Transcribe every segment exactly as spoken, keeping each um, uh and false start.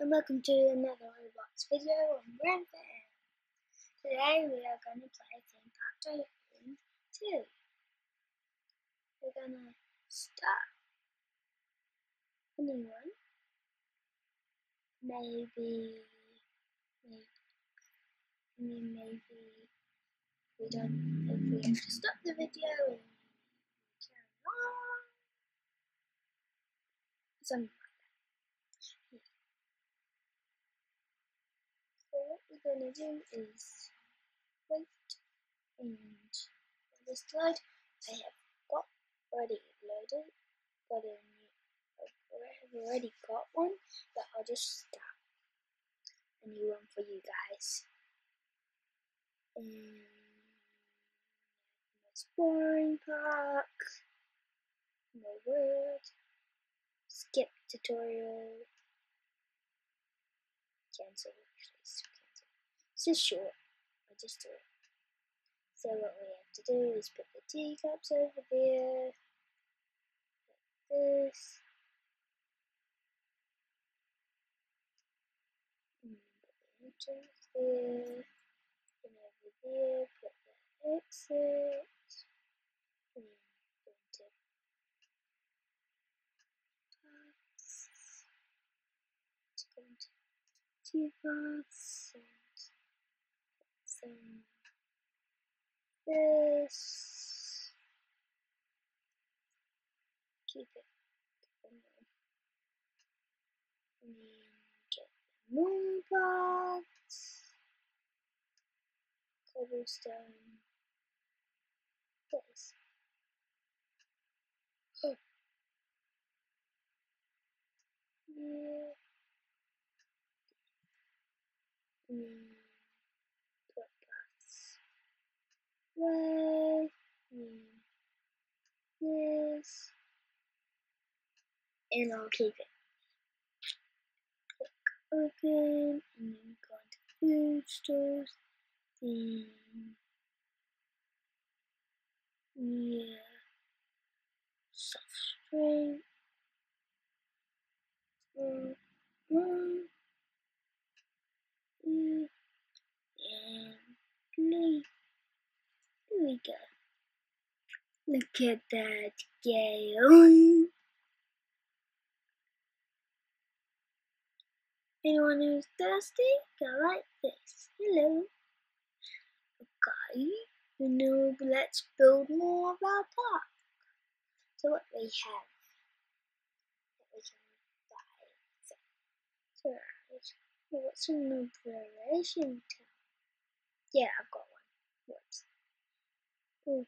and welcome to another Roblox video on Granfam. Today we are going to play Theme Park Tycoon two. We're going to start a new one. Maybe, maybe, maybe we don't, if we have to stop the video and carry on. Something like that. Yeah. So what we're going to do is wait and on this slide I have got already loaded, got a new, I've already got one, but I'll just start a new one for you guys. And exploring park, no word, skip tutorial, cancel, actually cancel. It's just short, I just do it. So what we have to do is put the teacups over there, like this, and put the entrance there, and over there put the exit, and go into paths, let's go into two paths, and some this, keep it going on, and then get the moon paths, cobblestone, this. Oh. Yeah. And then put paths way, and this, and I'll keep it. Click open, and then go into food stores, then yeah, soft drink, mm, mm, mm, and play. There we go. Look at that game. Anyone who's thirsty, go like this. Hello. Okay, now let's build more of our park. So what we have that we can buy. So, so what's an operation tower? Yeah, I've got one. Whoops. Ooh.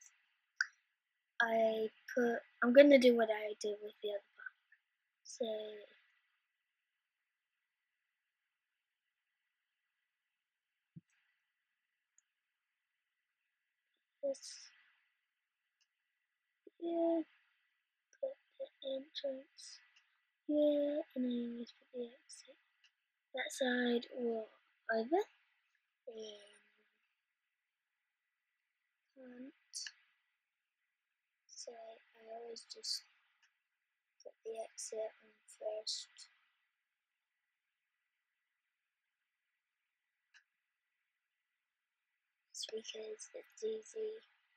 I put, I'm gonna do what I did with the other park. So this here, put the entrance here, and then just put the exit that side or over. And so I always just put the exit on first. It's because it's easy.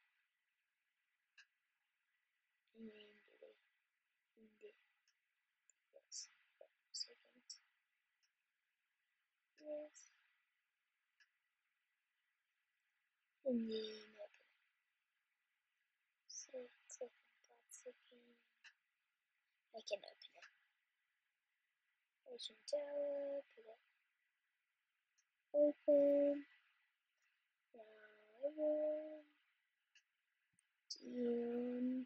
And then do the, and do this for a second. Yes. And then open it. So click on parts again. I can open it. Ocean Tower, put it open. Now everyone. And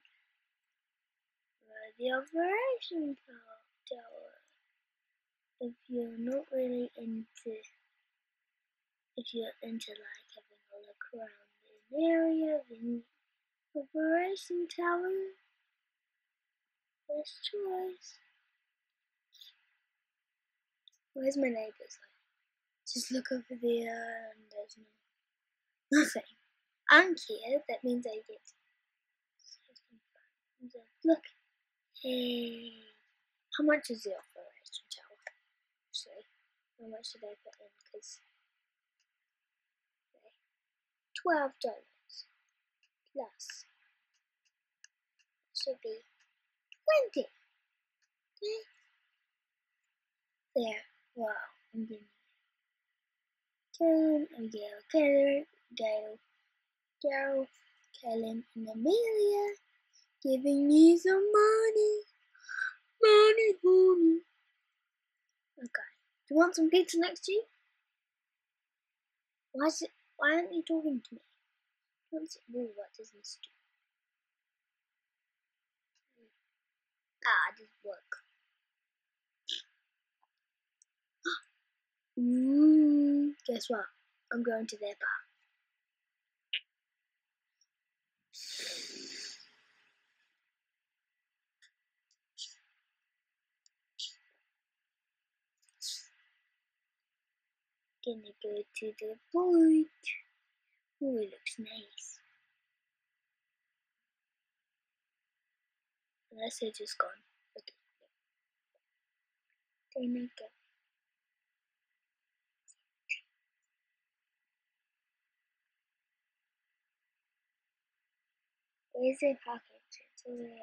the operation tower. If you're not really into, if you're into like having a look around an area, then operation tower, best choice. Where's my neighbours? Like, just look over there and there's no, nothing. I'm here, that means I get something. Look, hey, how much is the operation tower? So How much did I put in? Because okay. twelve dollars plus should be twenty. Okay. There. Wow. And then Karen, Abigail, Keller, Gail, Daryl, Kellen, and Amelia giving you some money. Money, money. Okay. Do you want some pizza next to you? Why is it? Why aren't you talking to me? What's it do? What does this do? Ah, it didn't work. Ooh, guess what? I'm going to their bar. Gonna go to the boat. Ooh, it looks nice. Unless they're just gone. Okay. They make it. Where's their pocket? It's over there.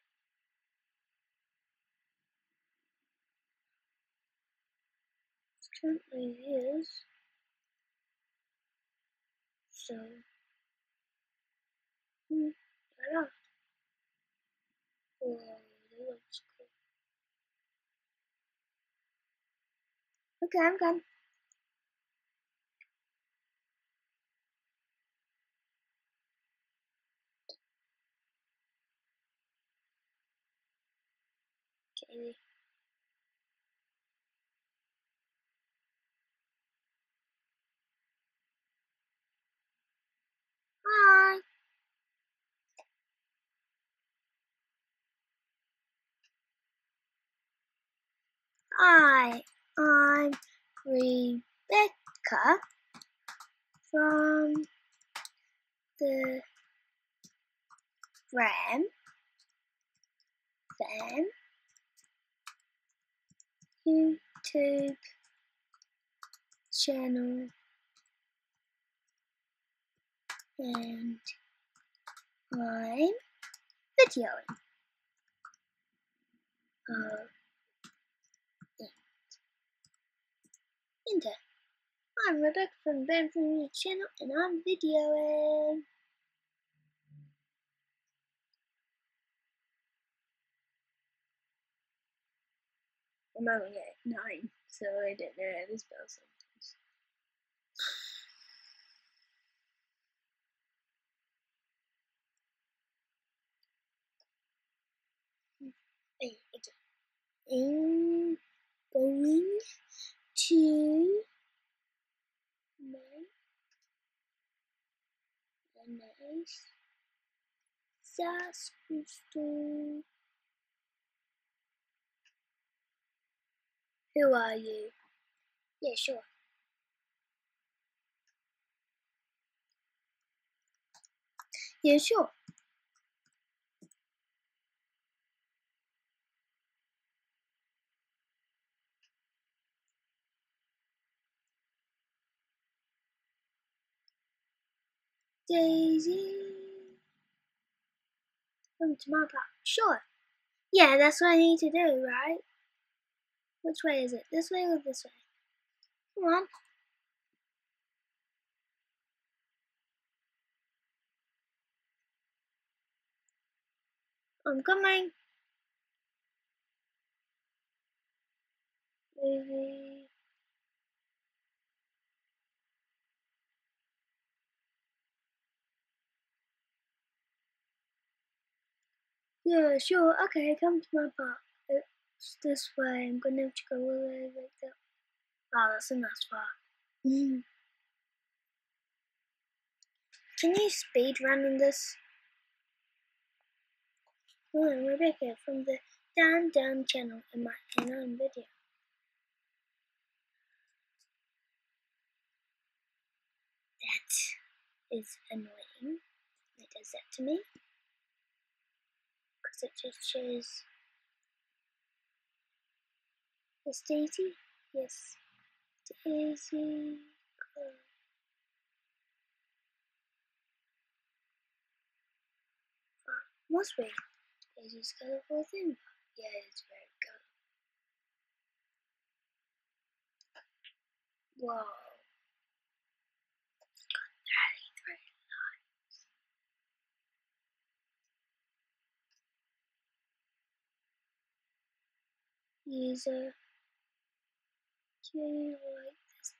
It currently is. So, hmm, I don't know. Whoa, that looks cool. Okay, I'm gone. Okay. Hi. Hi, I'm Rebecca from the Ram Fan YouTube channel, and I'm videoing. Uh, Enter. I'm Rebecca from the Ram Fan YouTube channel, and I'm videoing. I'm only at nine, so I don't know how to spell sometimes. Hey, again. I'm going to make a nice sauce crystal. Who are you? Yeah, sure. Yeah, sure. Daisy, come to my park. Sure. Yeah, that's what I need to do, right? Which way is it? This way or this way? Come on. I'm coming. Daisy. Yeah, sure. Okay, come to my park. It's this way. I'm gonna have to go all the way like that. Wow, that's a nice park. Mm. Can you speed run in this? Oh, I'm Rebecca from the Down Down channel in my and on video. That is annoying. It does that to me. Because it just shows. Is Daisy? Yes. Daisy. Oh, must be. Daisy's colourful thing. Yeah, it's very colourful. Whoa. It's got thirty-three lines. User. Okay, like this.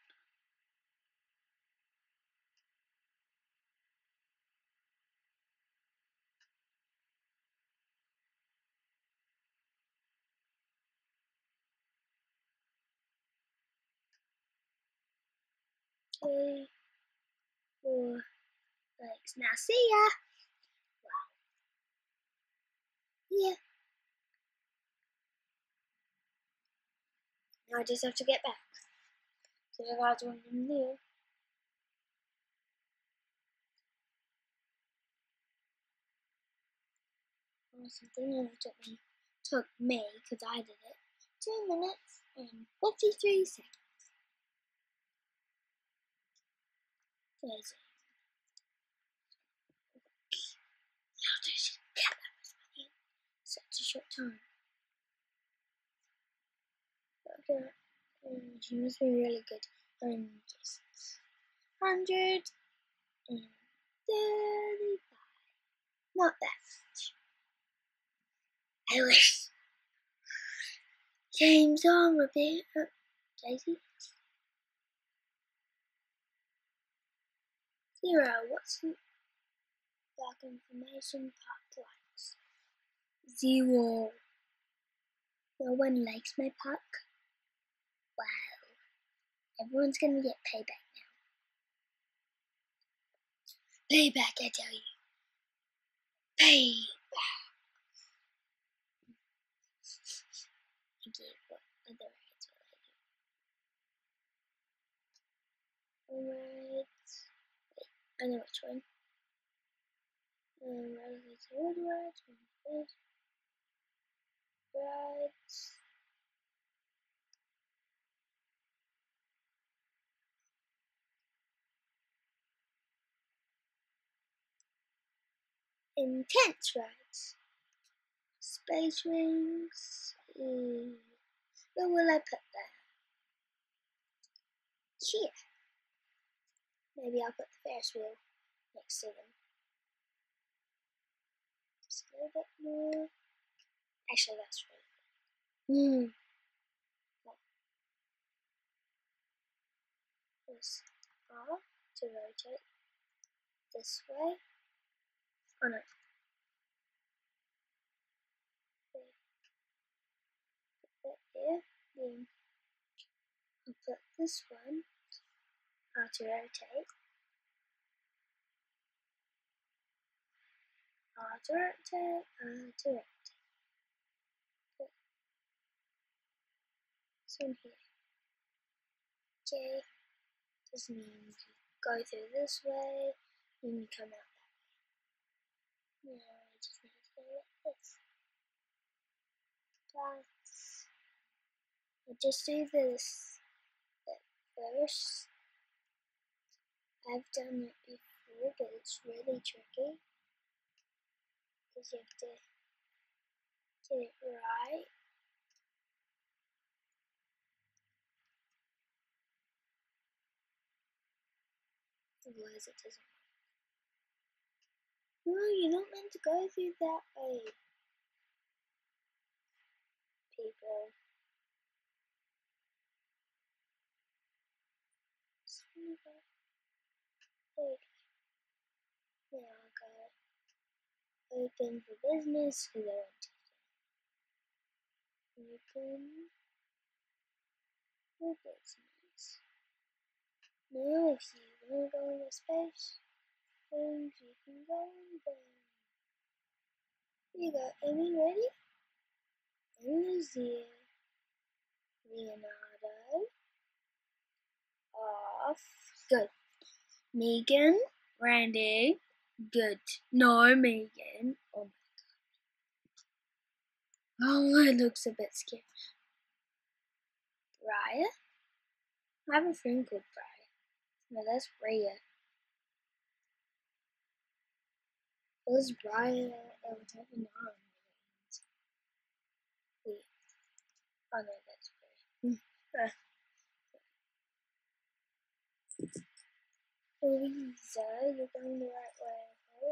Okay. Four likes. Now see ya. Wow. Yeah. Now I just have to get back. So the guys want them there. Oh, something only took me took me because I did it. Two minutes and fifty-three seconds. There's it. How did she get that much money in such a short time? Okay. Um, she must be really good. And just hundred and thirty-five. Not that much. I wish. James on repeat. Uh, Daisy. Zero. What's the back information park likes? Zero. No one likes my park. Wow. Everyone's gonna get payback now. Payback, I tell you. Payback. Okay, what other rides will I do? Alright. Wait, I know which one. Um, Roller coaster wood rides, rides. Rides. Intense rides. Space rings. Mm. Where will I put that? Here. Maybe I'll put the Ferris wheel next to them. Just a little bit more. Actually, that's really good. Hmm. Press R to rotate this way. Oh no. Put it here. Then I'll put this one. R to rotate. R to rotate. R to rotate. Put this one here. Okay. This means you go through this way, then you come out that way. Now I just need to go like this. That's, I'll just do this at first. I've done it before, but it's really tricky because you have to get it right. Otherwise it doesn't work. No, you're not meant to go through that way, people. Now I'll go open for business because I want to open for business. Now if you want to go into space, then you can go in there. Here you go, Amy, ready? Lucia, Leonardo, off, good. Megan, Randy, good. No, Megan. Oh my god. Oh, it looks a bit scary. Raya, I have a friend called Brian. No, that's Rhea. It was Brian and whatever name. Wait. Oh no, that's Brian. uh. Louisa, you're going the right way, okay?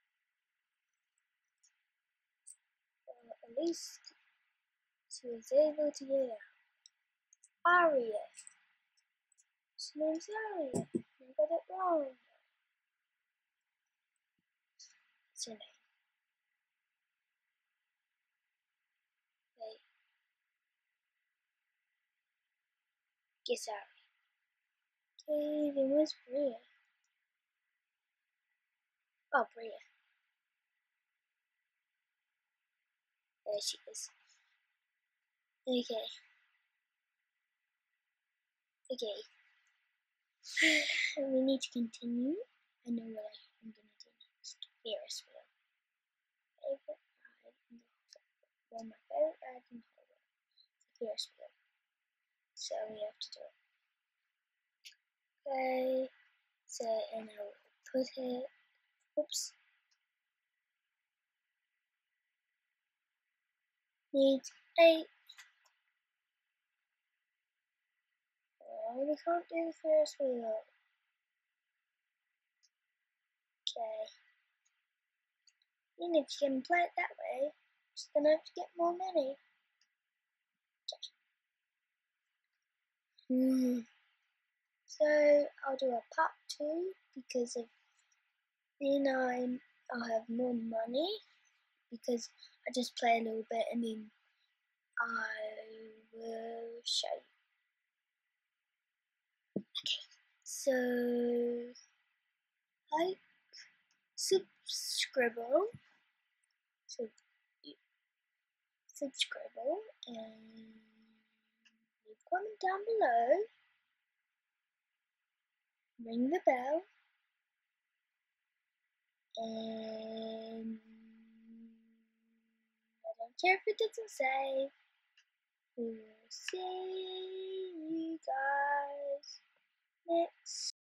Well, at least she was able to get out. Aria. She name's Aria. You got it wrong. What's her name? Wait. Guess Aria. Okay, then where's Bria? Oh, Bria. There she is. Okay. Okay. We need to continue. I know what I'm gonna do next. Ferris wheel. Favorite ride in the whole Well, my favorite ride in the whole world is the Ferris wheel. So we have to do it. Okay. So, and I will put it. Oops. Needs eight. Oh, we can't do the Ferris wheel. Okay. Even if you can play it that way, just gonna have to get more money. Hmm. So I'll do a part two because of then I'm I'll have more money because I just play a little bit and then I will show you. Okay, so like subscribe, so subscribe and leave a comment down below. Ring the bell and I don't care if it doesn't save. We will see you guys next